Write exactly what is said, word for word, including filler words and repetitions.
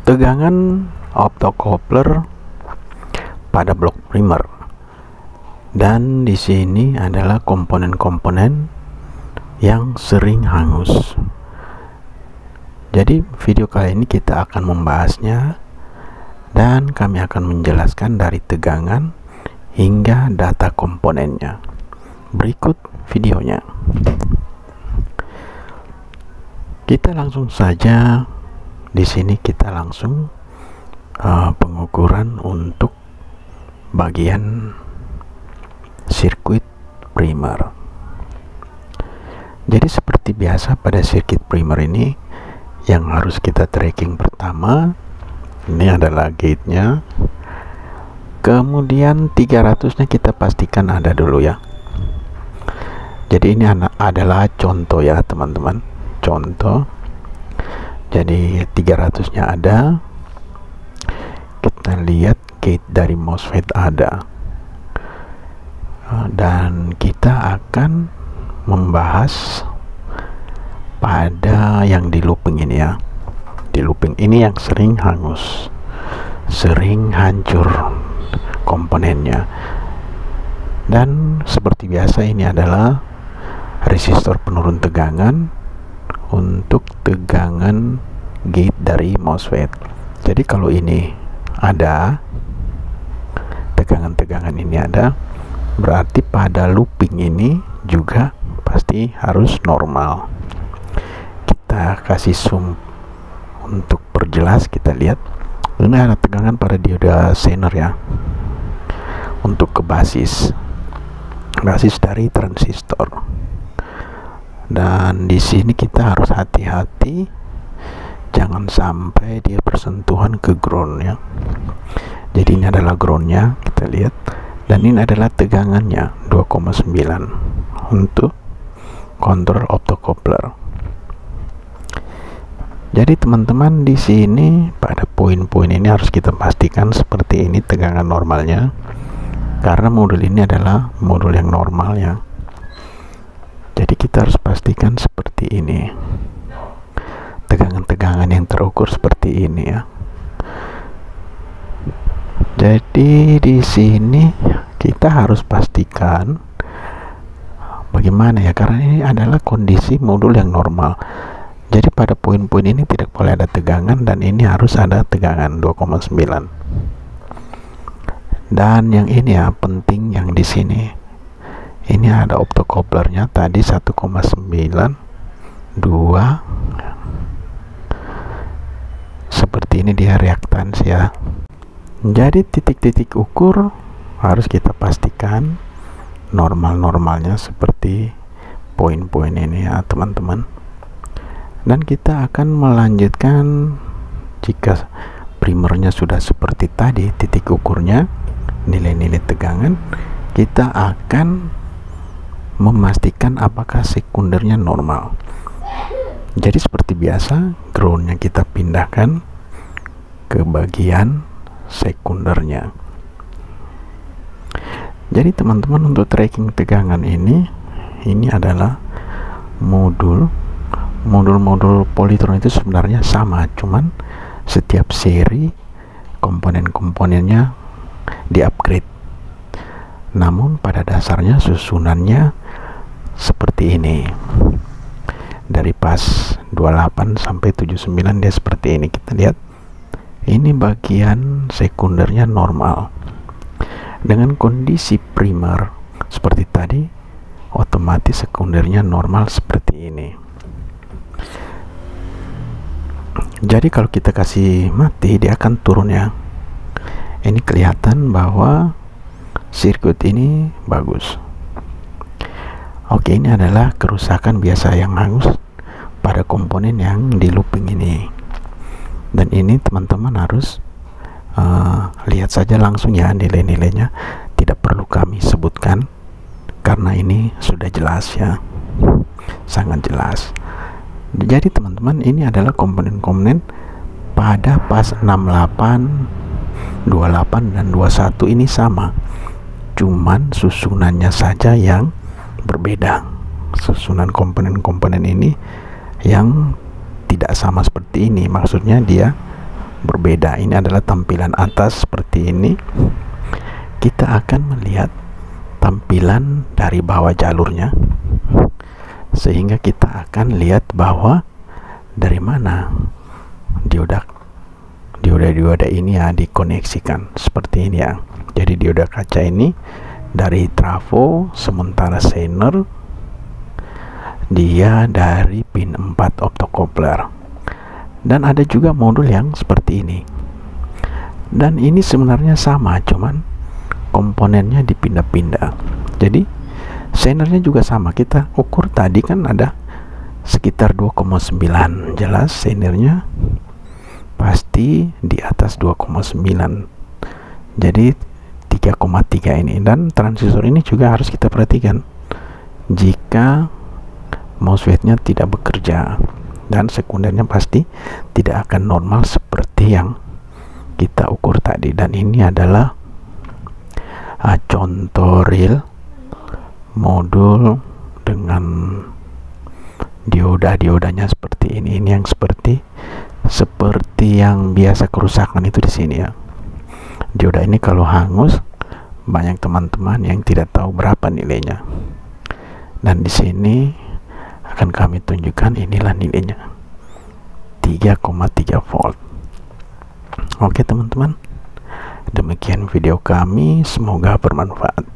tegangan optocoupler pada blok primer. Dan di sini adalah komponen-komponen yang sering hangus. Jadi video kali ini kita akan membahasnya, dan kami akan menjelaskan dari tegangan hingga data komponennya. Berikut videonya. Kita langsung saja, di sini kita langsung uh, pengukuran untuk bagian sirkuit primer. Jadi seperti biasa pada sirkuit primer ini, yang harus kita tracking pertama ini adalah gate-nya. Kemudian tiga ratus nya kita pastikan ada dulu ya. Jadi ini adalah contoh ya teman-teman, contoh. Jadi tiga ratus nya ada. Kita lihat gate dari MOSFET ada. Dan kita akan membahas pada yang di looping ini ya. Di looping ini yang sering hangus, sering hancur komponennya. Dan seperti biasa ini adalah resistor penurun tegangan untuk tegangan gate dari MOSFET. Jadi kalau ini ada, tegangan-tegangan ini ada, berarti pada looping ini juga pasti harus normal. Kita kasih zoom untuk perjelas, kita lihat ini ada tegangan pada dioda Zener ya, untuk ke basis basis dari transistor. Dan di sini kita harus hati-hati, jangan sampai dia bersentuhan ke ground ya. Jadi ini adalah groundnya, kita lihat, dan ini adalah tegangannya dua koma sembilan untuk kontrol optocoupler. Jadi teman-teman, di sini pada poin-poin ini harus kita pastikan seperti ini tegangan normalnya, karena modul ini adalah modul yang normal ya. Jadi kita harus pastikan seperti ini, tegangan-tegangan yang terukur seperti ini ya. Jadi di sini kita harus pastikan bagaimana ya, karena ini adalah kondisi modul yang normal. Jadi pada poin-poin ini tidak boleh ada tegangan, dan ini harus ada tegangan dua koma sembilan. Dan yang ini ya penting, yang di sini ini ada optocouplernya tadi satu koma sembilan dua. Seperti ini dia reaktans ya. Jadi titik-titik ukur harus kita pastikan normal-normalnya seperti poin-poin ini ya teman-teman. Dan kita akan melanjutkan, jika primernya sudah seperti tadi titik ukurnya, nilai-nilai tegangan, kita akan memastikan apakah sekundernya normal. Jadi seperti biasa, groundnya kita pindahkan ke bagian sekundernya. Jadi teman-teman, untuk tracking tegangan ini ini adalah modul modul-modul Polytron itu sebenarnya sama, cuman setiap seri komponen-komponennya di-upgrade. Namun pada dasarnya susunannya seperti ini. Dari pas dua puluh delapan sampai tujuh puluh sembilan dia seperti ini. Kita lihat ini bagian sekundernya normal. Dengan kondisi primer seperti tadi, otomatis sekundernya normal seperti ini. Jadi kalau kita kasih mati, dia akan turun ya. Ini kelihatan bahwa sirkuit ini bagus. Oke, ini adalah kerusakan biasa yang hangus pada komponen yang di looping ini. Dan ini teman-teman harus uh, lihat saja langsung ya nilai-nilainya, tidak perlu kami sebutkan karena ini sudah jelas ya, sangat jelas. Jadi teman-teman, ini adalah komponen-komponen pada pas enam puluh delapan, dua puluh delapan dan dua puluh satu ini sama, cuman susunannya saja yang berbeda. Susunan komponen-komponen ini yang tidak sama seperti ini, maksudnya dia berbeda. Ini adalah tampilan atas seperti ini. Kita akan melihat tampilan dari bawah jalurnya, sehingga kita akan lihat bahwa dari mana dioda dioda-dioda ini ya dikoneksikan seperti ini ya. Jadi dioda kaca ini dari trafo, sementara Zener dia dari pin empat optocoupler. Dan ada juga modul yang seperti ini, dan ini sebenarnya sama, cuman komponennya dipindah-pindah. Jadi Zenernya juga sama, kita ukur tadi kan ada sekitar dua koma sembilan, jelas Zenernya pasti di atas dua koma sembilan, jadi tiga koma tiga ini. Dan transistor ini juga harus kita perhatikan jika MOSFET-nya tidak bekerja, dan sekundernya pasti tidak akan normal seperti yang kita ukur tadi. Dan ini adalah uh, contoh real modul dengan dioda-diodanya seperti ini. Ini yang seperti seperti yang biasa kerusakan itu di sini ya. Dioda ini kalau hangus, banyak teman-teman yang tidak tahu berapa nilainya. Dan di sini akan kami tunjukkan, inilah nilainya, tiga koma tiga volt. Oke teman-teman, demikian video kami, semoga bermanfaat.